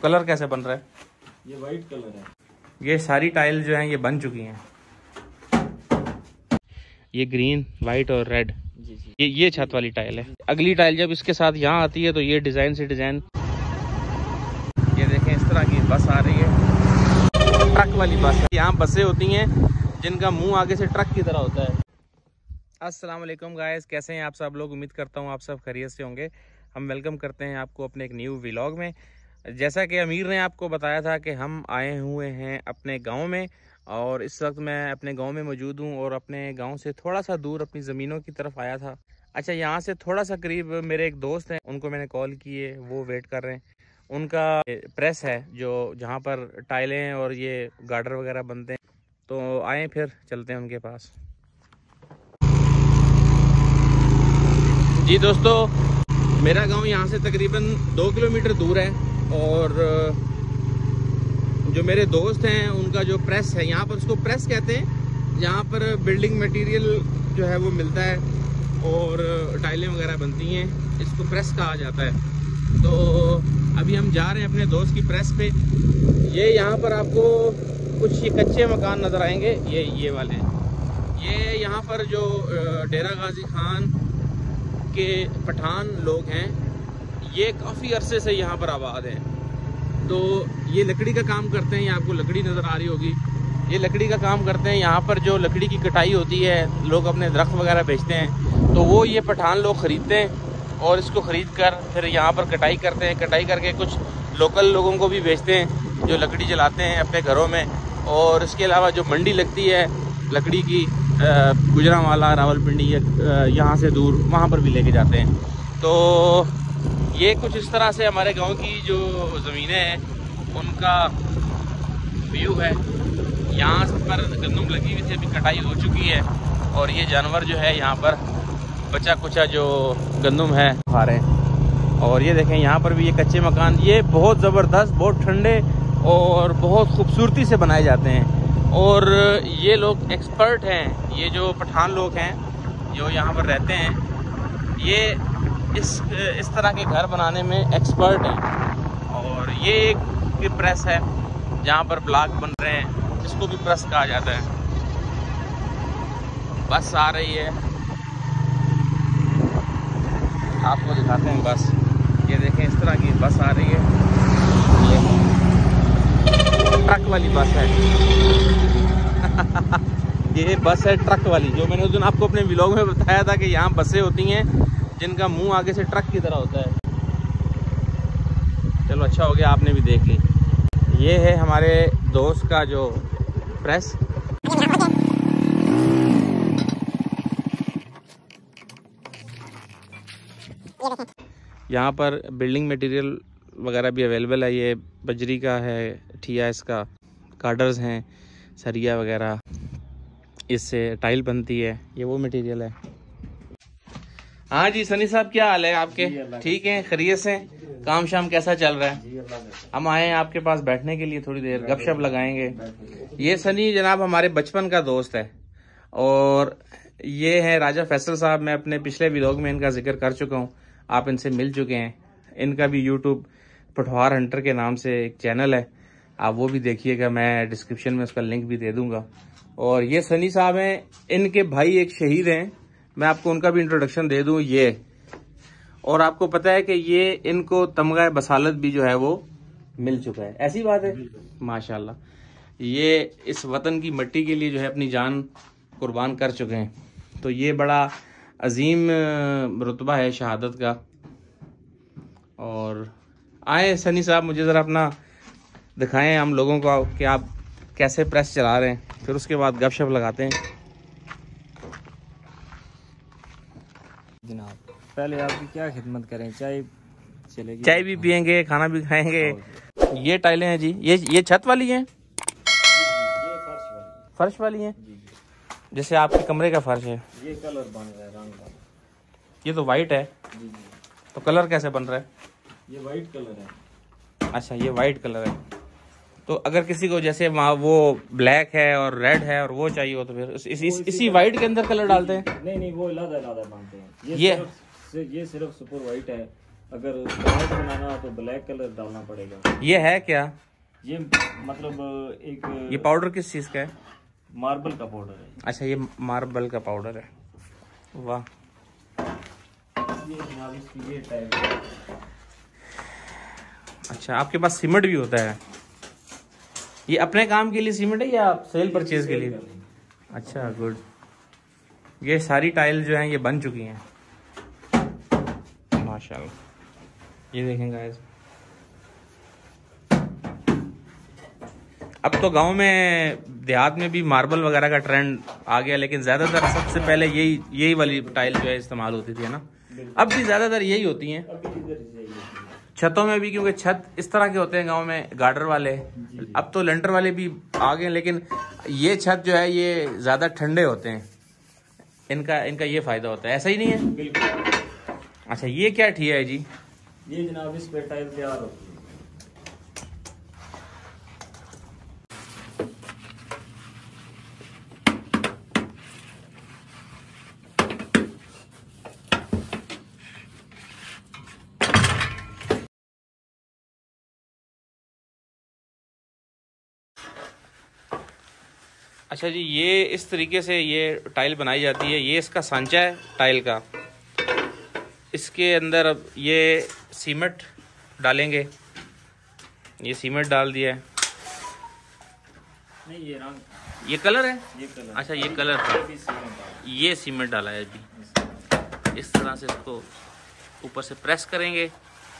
Colour कैसे बन रहा है? ये वाइट कलर है। ये सारी टाइल जो है ये बन चुकी हैं। ये ग्रीन, वाइट और रेड, ये छत वाली टाइल है। अगली टाइल जब इसके साथ यहाँ आती है तो ये डिजाइन से डिजाइन, ये देखें इस तरह की बस आ रही है, ट्रक वाली बस है। यहाँ बसें होती हैं जिनका मुंह आगे से ट्रक की तरह होता है। अस्सलाम वालेकुम गाइस, कैसे हैं आप सब लोग? उम्मीद करता हूँ आप सब खैरियत से होंगे। हम वेलकम करते हैं आपको अपने एक न्यू व्लॉग में। जैसा कि अमीर ने आपको बताया था कि हम आए हुए हैं अपने गांव में, और इस वक्त मैं अपने गांव में मौजूद हूं और अपने गांव से थोड़ा सा दूर अपनी ज़मीनों की तरफ आया था। अच्छा, यहाँ से थोड़ा सा करीब मेरे एक दोस्त हैं, उनको मैंने कॉल की है, वो वेट कर रहे हैं। उनका प्रेस है जो जहाँ पर टाइलें और ये गार्डर वगैरह बनते हैं, तो आए फिर चलते हैं उनके पास। जी दोस्तों, मेरा गांव यहाँ से तकरीबन 2 किलोमीटर दूर है, और जो मेरे दोस्त हैं उनका जो प्रेस है, यहाँ पर उसको प्रेस कहते हैं, यहाँ पर बिल्डिंग मटेरियल जो है वो मिलता है और टाइलें वगैरह बनती हैं, इसको प्रेस कहा जाता है। तो अभी हम जा रहे हैं अपने दोस्त की प्रेस पे। ये यहाँ पर आपको कुछ ये कच्चे मकान नज़र आएंगे, ये वाले। ये यहाँ पर जो डेरा गाजी खान के पठान लोग हैं, ये काफ़ी अरसे से यहाँ पर आबाद हैं। तो ये लकड़ी का काम करते हैं, ये आपको लकड़ी नज़र आ रही होगी, ये लकड़ी का काम करते हैं। यहाँ पर जो लकड़ी की कटाई होती है, लोग अपने दरख्त वगैरह बेचते हैं, तो वो ये पठान लोग ख़रीदते हैं और इसको ख़रीद कर फिर यहाँ पर कटाई करते हैं। कटाई करके कुछ लोकल लोगों को भी बेचते हैं जो लकड़ी जलाते हैं अपने घरों में। और इसके अलावा जो मंडी लगती है लकड़ी की, गुजरांवाला, रावलपिंडी, यहाँ से दूर, वहाँ पर भी लेके जाते हैं। तो ये कुछ इस तरह से हमारे गांव की जो ज़मीनें हैं उनका व्यू है। यहाँ पर गंदम लगी हुई थी, अभी कटाई हो चुकी है, और ये जानवर जो है यहाँ पर बचा कुचा जो गंदम है खा रहे हैं। और ये देखें यहाँ पर भी ये कच्चे मकान, ये बहुत ज़बरदस्त, बहुत ठंडे और बहुत खूबसूरती से बनाए जाते हैं। और ये लोग एक्सपर्ट हैं, ये जो पठान लोग हैं जो यहाँ पर रहते हैं, ये इस तरह के घर बनाने में एक्सपर्ट हैं। और ये एक प्रेस है जहाँ पर ब्लॉक बन रहे हैं, जिसको भी प्रेस कहा जाता है। बस आ रही है, आपको दिखाते हैं बस। ये देखें इस तरह की बस आ रही है, ये ट्रक वाली बस है। ये बस है ट्रक वाली, जो मैंने उस दिन आपको अपने व्लॉग में बताया था कि यहाँ बसें होती हैं जिनका मुंह आगे से ट्रक की तरह होता है। चलो अच्छा हो गया आपने भी देख ली। ये है हमारे दोस्त का जो प्रेस। यहाँ पर बिल्डिंग मटेरियल वगैरह भी अवेलेबल है। ये बजरी का है, ठिया इसका, गार्डर्स हैं, सरिया वगैरह, इससे टाइल बनती है। ये वो मटेरियल है। हाँ जी सनी साहब, क्या हाल है आपके? ठीक हैं, खैरियत से? काम शाम कैसा चल रहा है? हम आए हैं आपके पास बैठने के लिए, थोड़ी देर गपशप लगाएंगे। ये सनी जनाब हमारे बचपन का दोस्त है, और ये है राजा फैसल साहब। मैं अपने पिछले व्लॉग में इनका जिक्र कर चुका हूँ, आप इनसे मिल चुके हैं। इनका भी यूट्यूब पठवार हंटर के नाम से एक चैनल है, आप वो भी देखिएगा, मैं डिस्क्रिप्शन में उसका लिंक भी दे दूंगा। और ये सनी साहब हैं, इनके भाई एक शहीद हैं, मैं आपको उनका भी इंट्रोडक्शन दे दूं। ये, और आपको पता है कि ये इनको तमगा बसालत भी जो है वो मिल चुका है, ऐसी बात है माशाल्लाह। ये इस वतन की मिट्टी के लिए जो है अपनी जान कुर्बान कर चुके हैं, तो ये बड़ा अजीम रुतबा है शहादत का। और आए सनी साहब, मुझे ज़रा अपना दिखाएं हम लोगों को कि आप कैसे प्रेस चला रहे हैं, फिर उसके बाद गपशप लगाते हैं। जनाब पहले आपकी क्या खिदमत करें, चाय चलेगी? चाय भी पियेंगे, खाना भी खाएंगे। ये टाइलें हैं जी, ये छत वाली हैं, ये फर्श वाली हैं, जैसे आपके कमरे का फर्श है। ये कलर बन रहा है, रंग का। ये तो वाइट है, तो कलर कैसे बन रहा है? ये वाइट कलर है। अच्छा, ये वाइट कलर है। तो अगर किसी को जैसे वहाँ वो ब्लैक है और रेड है और वो चाहिए हो, तो फिर इसी वाइट के अंदर कलर डालते हैं? नहीं, वो अलग बनते हैं। ये सिर्फ सुपर वाइट है, अगर व्हाइट बनाना तो ब्लैक कलर डालना पड़ेगा। ये है क्या? ये मतलब एक ये पाउडर किस चीज़ का है? मार्बल का पाउडर है। अच्छा, ये मार्बल का पाउडर है। वाह, ये टाइप। अच्छा, आपके पास सीमेंट भी होता है? ये अपने काम के लिए सीमेंट है या सेल परचेज के लिए? अच्छा, गुड। ये सारी टाइल जो हैं ये बन चुकी हैं माशाल्लाह। ये देखें गाइस, अब तो गांव में देहात में भी मार्बल वगैरह का ट्रेंड आ गया, लेकिन ज़्यादातर सबसे पहले यही वाली टाइल जो है इस्तेमाल होती थी, है ना? अब भी ज़्यादातर यही होती हैं छतों में भी, क्योंकि छत इस तरह के होते हैं गांव में, गार्डर वाले। अब तो लेंटर वाले भी आ गए, लेकिन ये छत जो है ये ज़्यादा ठंडे होते हैं, इनका ये फ़ायदा होता है। ऐसा ही नहीं है? बिल्कुल। अच्छा, ये क्या ठिया है जी? ये जनाब इस पे टाइल तैयार होती है। अच्छा जी, ये इस तरीके से ये टाइल बनाई जाती है। ये इसका सांचा है टाइल का। इसके अंदर अब ये सीमेंट डालेंगे। ये सीमेंट डाल दिया है। नहीं, ये रंग, ये कलर है। ये कलर। अच्छा, ये कलर था। ये सीमेंट डाला है जी। इस तरह से इसको ऊपर से प्रेस करेंगे।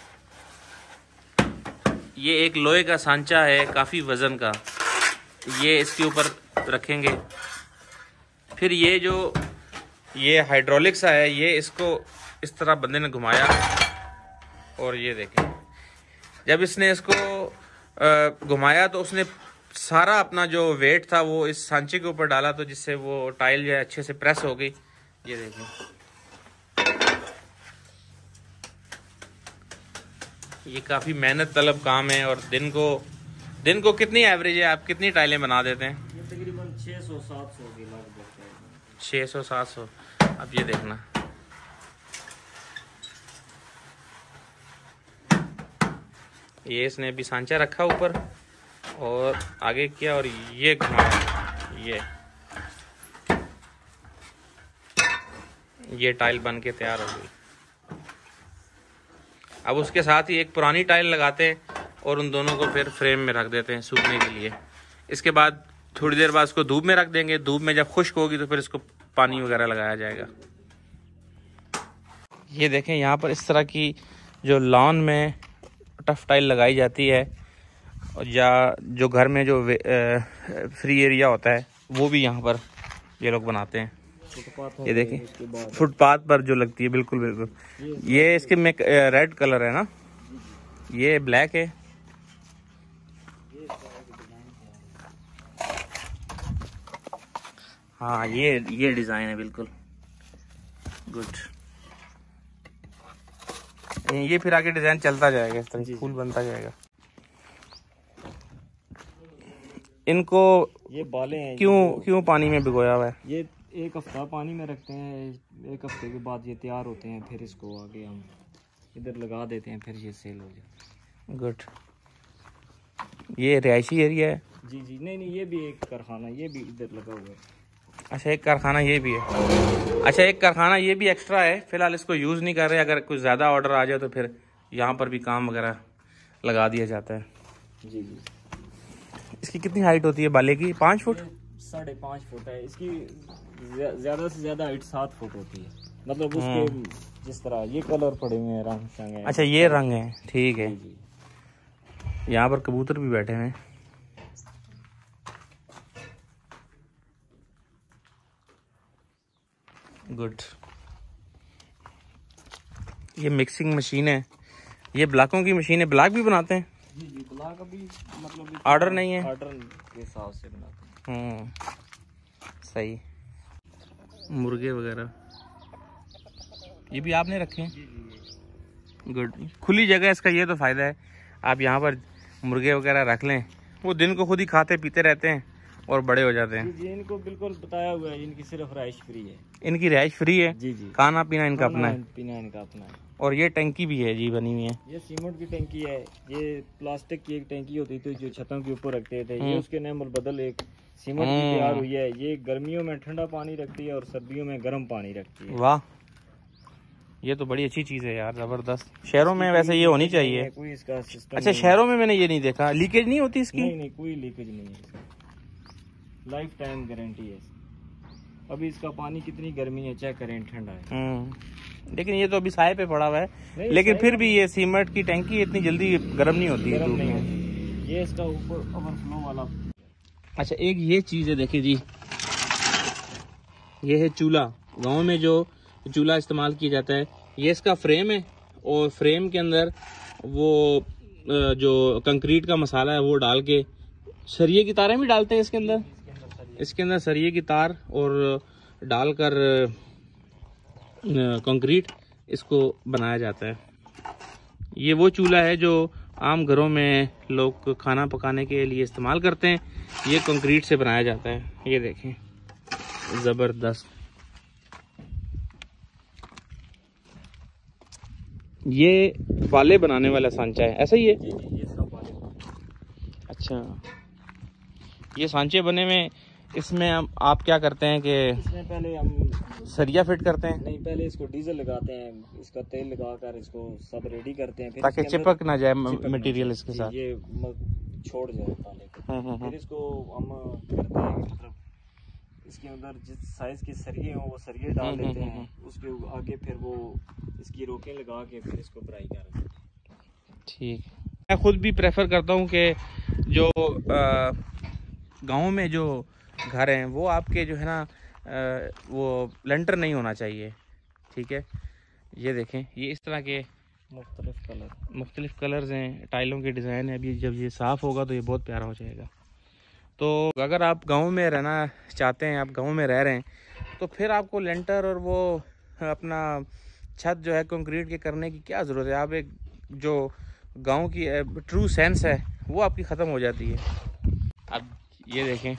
ये एक लोहे का सांचा है, काफ़ी वज़न का। ये इसके ऊपर रखेंगे। फिर ये हाइड्रोलिक सा है, ये इसको इस तरह बंदे ने घुमाया और ये देखें, जब इसने इसको घुमाया तो उसने सारा अपना जो वेट था वो इस सांचे के ऊपर डाला, तो जिससे वो टाइल जो है अच्छे से प्रेस हो गई। ये देखें, ये काफ़ी मेहनत तलब काम है। और दिन को कितनी एवरेज है, आप कितनी टाइलें बना देते हैं? तकरीबन 600-700 के लगभग। 600-700। अब ये देखना, ये इसने अभी सांचा रखा ऊपर और आगे किया और ये घुमाया। ये टाइल बन के तैयार हो गई। अब उसके साथ ही एक पुरानी टाइल लगाते हैं और उन दोनों को फिर फ्रेम में रख देते हैं सूखने के लिए। इसके बाद थोड़ी देर बाद इसको धूप में रख देंगे। धूप में जब खुश्क होगी तो फिर इसको पानी वगैरह लगाया जाएगा। ये देखें, यहाँ पर इस तरह की जो लॉन में टफ टाइल लगाई जाती है, या जो घर में जो फ्री एरिया होता है वो भी यहाँ पर ये लोग बनाते हैं। ये देखें, फुटपाथ पर जो लगती है, बिल्कुल बिल्कुल। ये इसके में रेड कलर है ना, ये ब्लैक है। हाँ, ये डिज़ाइन है, बिल्कुल गुड। ये फिर आगे डिज़ाइन चलता जाएगा, इस तरह फूल बनता जाएगा। इनको ये बालें हैं, क्यों पानी में भिगोया हुआ है? ये 1 हफ्ता पानी में रखते हैं। 1 हफ्ते के बाद ये तैयार होते हैं, फिर इसको आगे हम इधर लगा देते हैं, फिर ये सेल हो जाता है। गुड। ये रिहायशी एरिया है? जी, नहीं, ये भी एक कारखाना, ये भी इधर लगा हुआ है। अच्छा, एक कारखाना ये भी है। अच्छा, एक कारखाना ये भी एक्स्ट्रा है। फिलहाल इसको यूज़ नहीं कर रहे। अगर कुछ ज़्यादा ऑर्डर आ जाए तो फिर यहाँ पर भी काम वगैरह लगा दिया जाता है। जी। इसकी कितनी हाइट होती है बाले की? 5 फुट? 5.5 फुट है। इसकी ज़्यादा से ज़्यादा हाइट 7 फुट होती है। मतलब उसके जिस तरह ये कलर पड़े हुए हैं, रंग संग है। अच्छा, ये रंग है, ठीक है। यहाँ पर कबूतर भी बैठे हुए हैं। गुड। ये मिक्सिंग मशीन है, ये ब्लॉकों की मशीन है। ब्लॉक भी बनाते हैं? जी, ब्लॉक अभी मतलब ऑर्डर नहीं है, ऑर्डर के हिसाब से बनाते हैं। सही। मुर्गे वगैरह ये भी आपने रखे हैं? गुड। खुली जगह, इसका ये तो फ़ायदा है, आप यहाँ पर मुर्गे वगैरह रख लें। वो दिन को खुद ही खाते पीते रहते हैं और बड़े हो जाते हैं। जी, इनको बिल्कुल बताया हुआ है, इनकी सिर्फ रिहाइश फ्री है। इनकी रिहाइश फ्री है? जी जी। खाना पीना इनका अपना है? पीना इनका अपना है। और ये टंकी भी है जी बनी हुई है? ये सीमेंट की टंकी है। ये प्लास्टिक की एक टंकी होती थी जो छतों के ऊपर रखते थे, ये उसके नंबर बदल एक सीमेंट की तैयार हुई है। ये गर्मियों में ठंडा पानी रखती है और सर्दियों में गर्म पानी रखती है। वाह, ये तो बड़ी अच्छी चीज है यार, जबरदस्त। शहरों में वैसे ये होनी चाहिए। कोई इसका सिस्टम अच्छा, शहरों में मैंने ये नहीं देखा। लीकेज नहीं होती इसकी? नहीं, कोई लीकेज नहीं है। लाइफ टाइम गारंटी है। अभी इसका पानी कितनी गर्मी है चेक करें, ठंडा है। लेकिन ये तो अभी साए पे पड़ा हुआ है, लेकिन फिर भी ये सीमेंट की टंकी इतनी जल्दी गर्म नहीं होती है। ये इसका ऊपर ओवरफ्लो वाला। अच्छा, एक ये चीज है, देखिए जी, ये है चूल्हा। गांव में जो चूल्हा इस्तेमाल किया जाता है, ये इसका फ्रेम है और फ्रेम के अंदर वो जो कंक्रीट का मसाला है वो डाल के, सरिये की तारें भी डालते हैं इसके अंदर सरिये की तार और डालकर कंक्रीट इसको बनाया जाता है। ये वो चूल्हा है जो आम घरों में लोग खाना पकाने के लिए इस्तेमाल करते हैं। ये कंक्रीट से बनाया जाता है। ये देखें, जबरदस्त। ये पाले बनाने वाला सांचा है, ऐसा ही है? ये सब पाले। अच्छा, ये सांचे बने में इसमें आप क्या करते हैं कि इसमें पहले हम सरिया फिट करते हैं? नहीं, पहले इसको डीजल लगाते हैं, इसका तेल लगाकर इसको सब रेडी करते हैं, ताकि चिपक ना जाए मटेरियल इसके साथ, ये छोड़ जाए पाले को। फिर इसको हम करते हैं, मतलब इसके अंदर जिस साइज के सरिये हो वो सरिये डाल देते हैं। उसके आगे फिर वो इसकी रोकें लगा के फिर इसको फ्राई कर देते हैं। ठीक। मैं खुद भी प्रेफर करता हूँ कि जो गाँव में जो घर हैं वो आपके जो है ना वो लेंटर नहीं होना चाहिए। ठीक है, ये देखें, ये इस तरह के मुख्तलिफ कलर्स हैं, टाइलों के डिज़ाइन है। अभी जब ये साफ़ होगा तो ये बहुत प्यारा हो जाएगा। तो अगर आप गांव में रहना चाहते हैं, आप गांव में रह रहे हैं, तो फिर आपको लेंटर और वो अपना छत जो है कंक्रीट के करने की क्या ज़रूरत है। आप एक जो गांव की ट्रू सेंस है वो आपकी ख़त्म हो जाती है। अब ये देखें,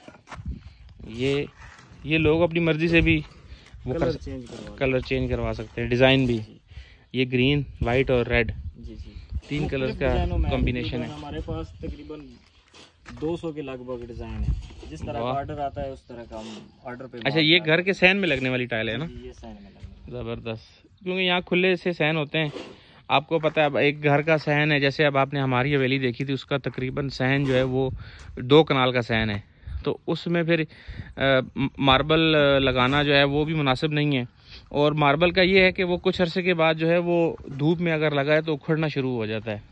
ये लोग अपनी मर्ज़ी से भी वो कलर चेंज करवा सकते हैं, डिज़ाइन भी। ये ग्रीन, वाइट और रेड, तीन कलर का कॉम्बिनेशन है। हमारे पास तकरीबन 200 के लगभग डिज़ाइन है। जिस तरह का ऑर्डर आता है उस तरह का हम ऑर्डर पे। अच्छा, ये घर के सहन में लगने वाली टाइल है ना? ये सहन में लगने। ज़बरदस्त, क्योंकि यहाँ खुले से सहन होते हैं। आपको पता है, अब एक घर का सहन है, जैसे अब आपने हमारी हवेली देखी थी, उसका तकरीबन सहन जो है वो 2 कनाल का सहन है। तो उसमें फिर मार्बल लगाना जो है वो भी मुनासिब नहीं है। और मार्बल का ये है कि वो कुछ अरसे के बाद जो है वो धूप में अगर लगा है तो उखड़ना शुरू हो जाता है।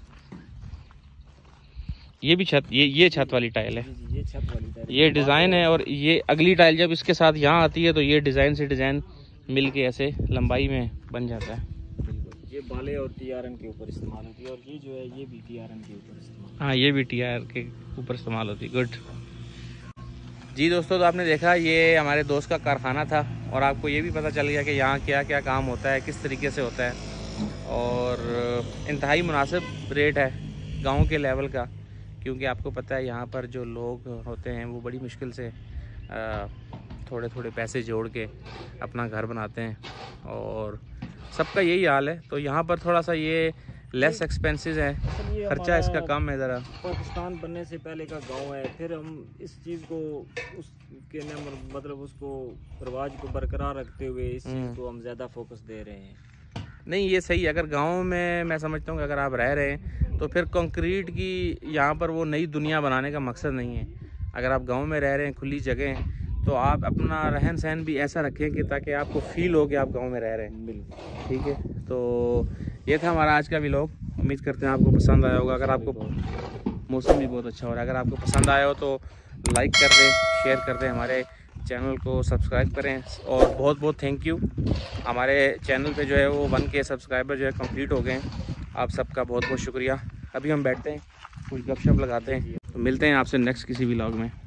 ये भी छत, ये छत वाली टाइल है, ये छत वाली टाइल, ये डिज़ाइन है। और ये अगली टाइल जब इसके साथ यहाँ आती है तो ये डिज़ाइन से डिज़ाइन मिल के ऐसे लंबाई में बन जाता है। ये बाले और TRN के ऊपर इस्तेमाल होती है, और ये जो है ये भी TRN के ऊपर इस्तेमाल। हाँ, ये भी TR के ऊपर इस्तेमाल होती है। गुड जी दोस्तों, तो आपने देखा ये हमारे दोस्त का कारखाना था, और आपको ये भी पता चल गया कि यहाँ क्या क्या काम होता है, किस तरीके से होता है। और इंतहाई मुनासिब रेट है गाँव के लेवल का, क्योंकि आपको पता है यहाँ पर जो लोग होते हैं वो बड़ी मुश्किल से थोड़े थोड़े पैसे जोड़ के अपना घर बनाते हैं, और सबका यही हाल है। तो यहाँ पर थोड़ा सा ये लेस एक्सपेंसिव है, खर्चा इसका कम है ज़रा। पाकिस्तान बनने से पहले का गांव है, फिर हम इस चीज़ को उसके मतलब उसको रिवाज को बरकरार रखते हुए इस चीज़ को हम ज़्यादा फोकस दे रहे हैं। नहीं, ये सही है। अगर गांव में मैं समझता हूँ कि अगर आप रह रहे हैं तो फिर कंक्रीट की यहाँ पर वो नई दुनिया बनाने का मकसद नहीं है। अगर आप गांव में रह रहे हैं, खुली जगह है, तो आप अपना रहन सहन भी ऐसा रखें कि ताकि आपको फील हो कि आप गांव में रह रहे हैं। बिल्कुल ठीक है। तो ये था हमारा आज का व्लॉग। उम्मीद करते हैं आपको पसंद आया होगा। अगर आपको मौसम भी बहुत अच्छा हो रहा है, अगर आपको पसंद आया हो तो लाइक कर दें, शेयर कर दें, हमारे चैनल को सब्सक्राइब करें। और बहुत बहुत थैंक यू। हमारे चैनल पे जो है वो 1K सब्सक्राइबर जो है कंप्लीट हो गए हैं। आप सबका बहुत बहुत शुक्रिया। अभी हम बैठते हैं, कुछ गपशप लगाते हैं, तो मिलते हैं आपसे नेक्स्ट किसी व्लॉग में।